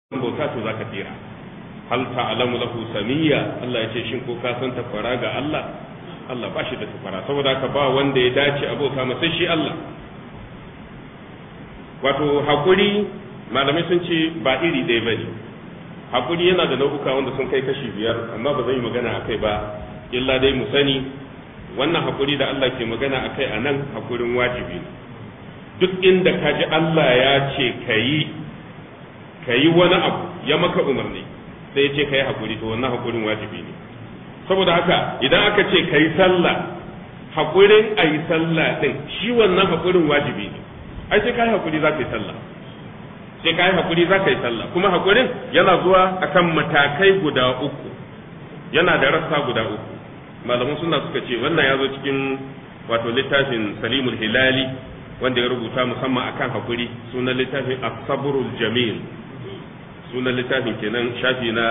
bauta to zaka tsira. hal ta'lamu lahu samiyya, Allah ya ce shin ko ka san tafara ga Allah? Allah ba shi da tafara, saboda haka ba wanda ya dace abota masa shi Allah. Wato hakuri malamai sun ce ba iri ɗaya bane. Hakuri yana da nau'uka wanda sun kai kashi 5, amma ba zan yi magana akai ba, illa dai mu sani wannan hakuri da Allah ke magana akai anan hakurin wajibi ne. Duk inda ka ji Allah ya ce kayi wani abu ya maka umarni sai ya ce kayi hakuri, to wannan hakurin wajibi ne. Saboda haka idan aka ce kayi sallah, hakurin ayi sallah din shi wannan hakurin wajibi ne. Ai sai kai hakuri za ka yi sallah, sai kai hakuri za ka yi sallah, kuma hakurin yana zuwa akan matakai guda 3, yana da rassa guda 3. Malaman sunna suka ce wannan ya zo cikin wato littafin Salimul Hilali wanda ya rubuta musamman akan hakuri, sunan littafin As-Sabrul Jamil, sunan littafin kenan shafi na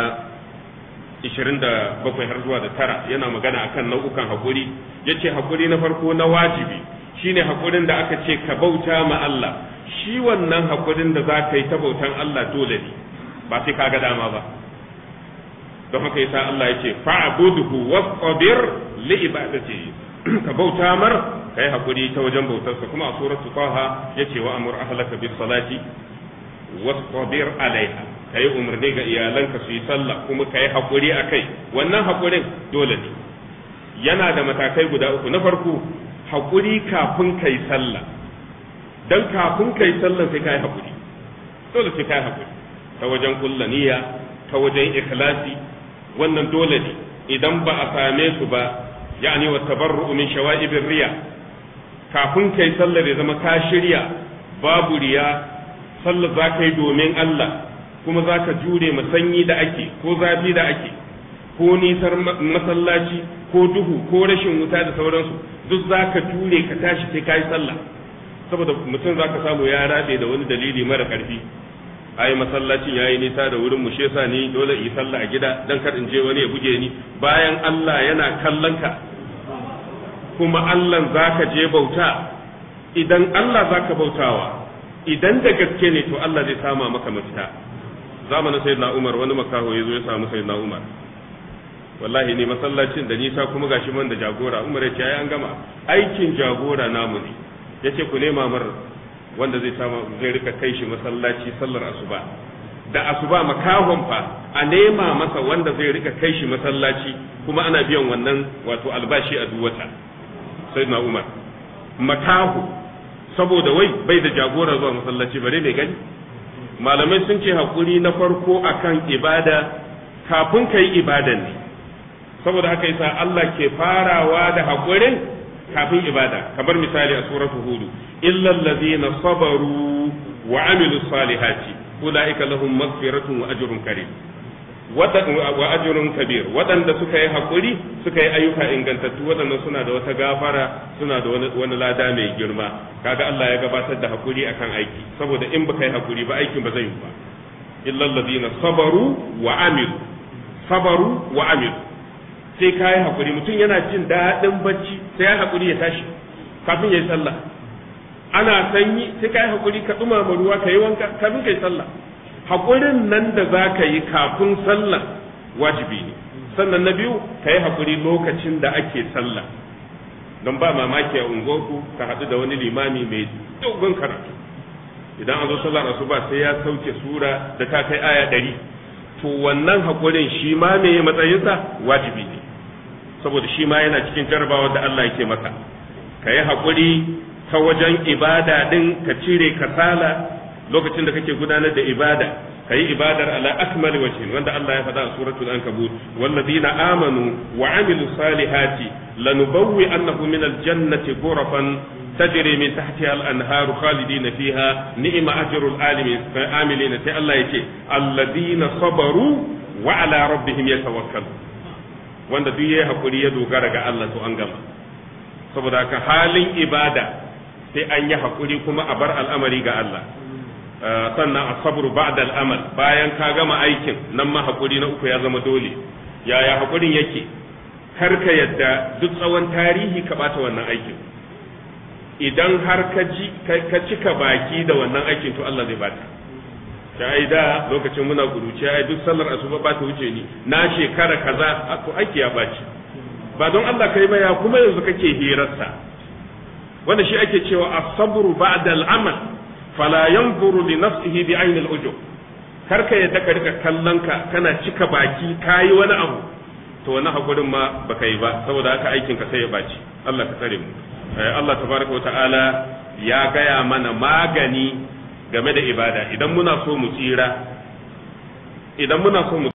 27 har zuwa da 9, yana magana akan nau'ukan hakuri. Yace hakuri na farko na wajibi shine hakurin da aka ce ka bauta ma Allah, shi wannan hakurin da za ka yi ta bautan Allah dole ne, ba sai ka ga dama ba. Don haka yasa Allah yace fa'budhu wasbir li ibadatihi, ka bauta mar kai hakuri ta wajen bautarsa. Kuma a suratul Taha yace wa amur ahlaka bis salati wasbir alaiha, kai umarni ga iyalanka su yi sallah kuma kai hakuri akai. Wannan hakurin dole ne, yana da matakai guda 3. Na farko hakuri kafin kai sallah, dan kafin kai sallah sai kai hakuri, dole sai kai hakuri ta wajen kullaniya, ta wajen ikhlasi, wannan dole ne. Idan ba a same su ba, yani wa tabarru'u min shawa'ibir riya, kafin kai sallar ya zama ka shirya babu riya, sallar za ka yi domin Allah, kuma za ka jure masanyi da ake ko zafi da ake ko nisar masallaci ko duhu ko rashin wuta da sauransu, duk za ka jure ka tashi sai ka yi sallah. Saboda mutum za ka samu ya rabe da wani dalili mara karfi, ai masallacin yayi nisa da wurin mu, shi yasa ni dole yi sallah a gida dan kar in je wani ya buge ni, bayan Allah yana kallon ka kuma Allah zaka je bauta. Idan Allah zaka bautawa, idan da gaske ne to Allah zai sama maka mafita. Zamanin sayyidina Umar wani makaho yazo ya samu sayyidina Umar, wallahi ne masallacin da nisa kuma gashi man da jagora. Umar ya ce ai an gama, aikin jagora namu ne. Yace ku nema mar wanda zai rika kai shi masallaci sallar asuba. Da asuba makahon fa a nema masa wanda zai rika kai shi masallaci, kuma ana biyan wannan wato albashi a duwata. Sayyidina Umar makaho, saboda wai bai da jagora zuwa masallaci, bare mai gani. Malamai sun ce hakuri na farko akan ibada kafin kai ibadan ne, saboda haka yasa Allah ke farawa da hakurin kafin ibada. Kamar misali a suratul Hud, illal ladina sabaru wa amilus salihati ulaika lahum maghfiratun wa ajrun karim, wa ajrun kabir. Wadanda suka yi hakuri suka yi ayyuka ingantattu, wadannan suna da wata gafara, suna da wani lada mai girma. Kaga Allah ya gabatar da hakuri akan aiki, saboda in baka yi hakuri ba aikin ba zai yi ba. illal ladina sabaru wa amilu, sai ka yi hakuri. Mutum yana jin daɗin bacci sai ya hakuri ya tashi kafin ya yi sallah. Ana sanyi sai ka yi hakuri ka ɗumama ruwa ka yi wanka kafin ka yi sallah. Hakurin nan da za ka yi kafin sallah wajibi ne. Sannan na biyu, ka yi hakuri lokacin da ake sallah, don ba mamaki a unguwarku ka haɗu da wani limami mai dogon karatu. Idan an zo sallar asuba sai ya sauke sura da ta kai aya 100, to wannan hakurin shi ma me matsayinsa wajibi ne, saboda shi ma yana cikin jarabawar da Allah yake maka. Ka yi hakuri ta wajen ibada din, ka cire kasala lokacin da kake gudanar da ibada, ka yi ibadar ala akmali wajhin, wanda Allah ya faɗa a suratul ankabut, walladina amanu wa amilus salihati lanubawwi annahu min aljannati ghurafan tajri min tahtiha al-anharu khalidina fiha ni'ma ajrul amilin. sai Allah yace alladina sabaru wa ala rabbihim yatawakkalu, wanda duk yayi hakuri ya dogara ga Allah to an gama. Saboda haka halin ibada sai an yi hakuri kuma a bar al'amari ga Allah. Sannan asabru ba'da al'amal, bayan ka gama aikin nan ma hakuri na 3 ya zama dole. Yaya hakurin yake? Kar ka yadda duk tsawon tarihi ka bata wannan aikin. Idan har ka cika baki da wannan aikin to Allah zai bata. ta ai da lokacin muna guruciya ai duk sallar asuba ba ta wuce ni na shekara kaza to aiki ya baci ba don Allah kai ba ya kuma yanzu kake hirarsa wanda shi ake cewa as-sabru ba'da al-amal fala yanzuru li nafsihi bi ayni al-ujub karka yadda ka rika kallon ka kana cika baki kayi wani abu to wannan hakurin ma baka yi ba saboda haka aikin ka sai ya baci Allah ka tsare mu Allah tabaraka wa ta'ala ya gaya mana magani game da ibada idan muna so mu tsira idan muna so mu